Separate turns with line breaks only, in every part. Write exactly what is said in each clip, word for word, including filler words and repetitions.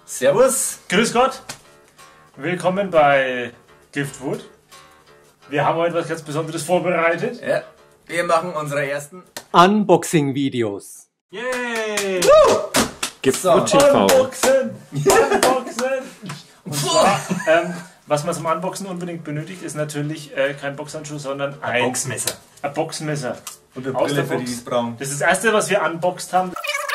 Servus.
Grüß Gott. Willkommen bei Giftwood. Wir haben heute was ganz Besonderes vorbereitet.
Ja, wir machen unsere ersten
Unboxing-Videos.
Yay!
Giftwood
So.
T V.
Unboxen! Unboxen! Und zwar, ähm, was man zum Unboxen unbedingt benötigt, ist natürlich äh, kein Boxhandschuh, sondern ein,
ein Boxmesser.
ein Boxmesser.
Und eine
Aus
Brille
der
für die,
Box.
die es brauchen.
Das ist das erste, was wir unboxed haben.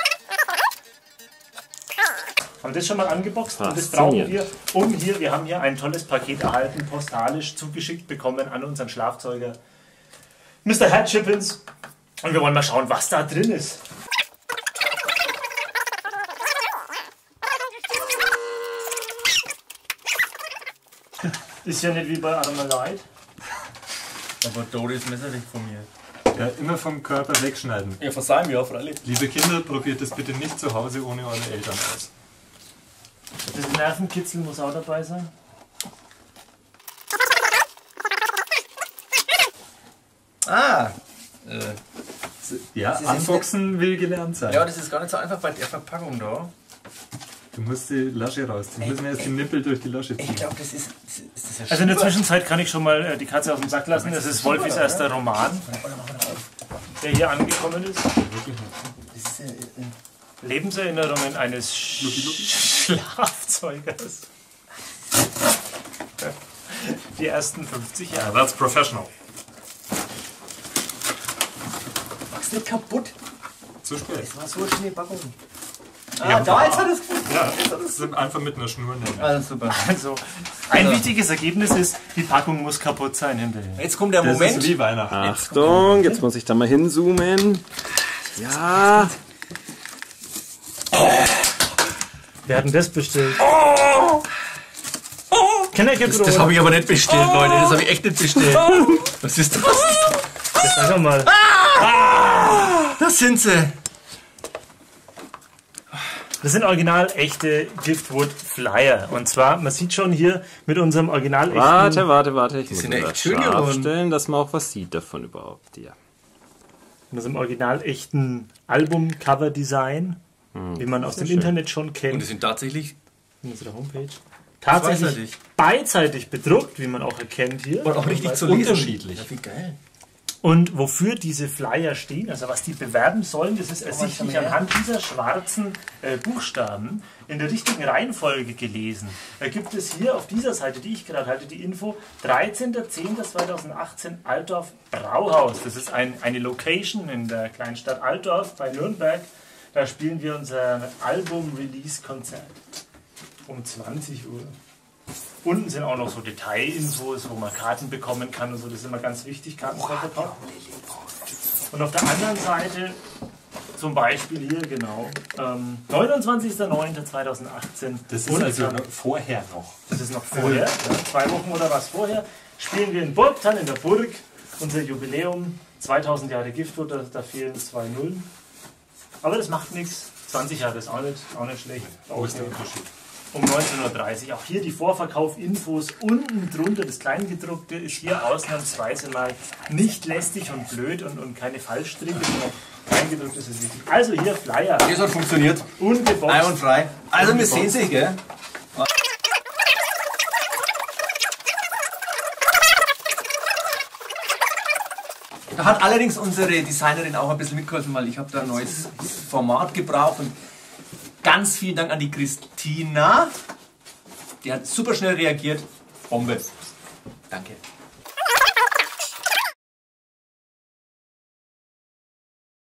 Haben das schon mal angeboxt und das brauchen wir, um hier, wir haben hier ein tolles Paket erhalten, postalisch zugeschickt bekommen an unseren Schlagzeuger Mister Herr Chippens. Und wir wollen mal schauen, was da drin ist. Ist ja nicht wie bei Armalite.
Aber Doris Messer weg von mir.
Ja, immer vom Körper wegschneiden.
Ja, von seinem Jahr, freilich.
Liebe Kinder, probiert das bitte nicht zu Hause ohne eure Eltern aus.
Das Nervenkitzel muss auch dabei sein.
Ah! Äh,
Ja,
Das ist
Unboxen will gelernt sein.
ja, das ist gar nicht so einfach bei der Verpackung da.
Du musst die Lasche rausziehen. Wir müssen erst die Nippel durch die Lasche
Ich
ziehen.
glaube, das ist, das ist, das ist ja
Also in der
super.
Zwischenzeit kann ich schon mal äh, die Katze auf den Sack lassen. Das ist Wolfis erster Roman, der hier angekommen ist.
Das ist, äh, äh,
Lebenserinnerungen eines Sch Schlagzeugers. Die ersten fünfzig Jahre.
That's professional.
mach's nicht kaputt.
Zu spät.
Das war so eine schöne Packung. Ah, da jetzt hat es gut.
Ja, das sind einfach mit einer Schnur nehmen.
Also super.
Also, ein wichtiges Ergebnis ist, die Packung muss kaputt sein hinterher.
Jetzt kommt der
Das
Moment.
ist wie Weihnachten.
Achtung, jetzt muss ich da mal hinzoomen. Ja.
Wir hatten das bestellt.
Das, das habe ich aber nicht bestellt, Leute. Das habe ich echt nicht bestellt. Was ist das?
Das sag mal.
Das sind sie.
Das sind original echte Giftwood Flyer. Und zwar, man sieht schon hier mit unserem original echten...
Warte, warte, warte. Ich muss
sind
mir
echt
das
schön
scharf
geworden.
stellen, dass man auch was sieht davon überhaupt. Ja.
Mit unserem original echten Album-Cover-Design, wie man aus dem
schön.
Internet schon
Und
kennt,
die sind tatsächlich
in unserer Homepage.
weiß er
Tatsächlich
nicht.
beidseitig bedruckt, wie man auch erkennt hier.
und auch richtig zu lesen.
Unterschiedlich.
Ja, wie geil.
Und wofür diese Flyer stehen, also was die bewerben sollen, das ist ersichtlich anhand dieser schwarzen äh, Buchstaben in der richtigen Reihenfolge gelesen. Da gibt es hier auf dieser Seite, die ich gerade halte, die Info dreizehnter zehnter zweitausendachtzehn Altdorf Brauhaus. Das ist ein, eine Location in der kleinen Stadt Altdorf bei Nürnberg. Da spielen wir unser Album-Release-Konzert um zwanzig Uhr. Unten sind auch noch so Detailinfos, wo man Karten bekommen kann und so. Das ist immer ganz wichtig, Kartenverkauf. Und auf der anderen Seite, zum Beispiel hier, genau, ähm, neunundzwanzigster neunter zweitausendachtzehn.
Das ist
Und
also
dann-
noch vorher noch.
das ist noch vorher, ja, zwei Wochen oder was vorher, spielen wir in Burgtal in der Burg. Unser Jubiläum, zweitausend Jahre Giftwood, da, da fehlen zwei Nullen. Aber das macht nichts. zwanzig Jahre ist auch nicht, auch nicht schlecht.
Wo ist der Unterschied?
Um neunzehn Uhr dreißig. Auch hier die Vorverkauf-Infos unten drunter. Das Kleingedruckte ist hier ausnahmsweise mal nicht lästig und blöd und, und keine Fallstricke, sondern Kleingedruckt ist es wichtig. Also hier Flyer.
Das hat funktioniert.
Ungeboxt.
Einwandfrei. Also wir sehen sich, gell? Da hat allerdings unsere Designerin auch ein bisschen mitgeholfen, weil ich habe da ein neues Format gebraucht und ganz vielen Dank an die Christina. Die hat super schnell reagiert. Bombe. Danke.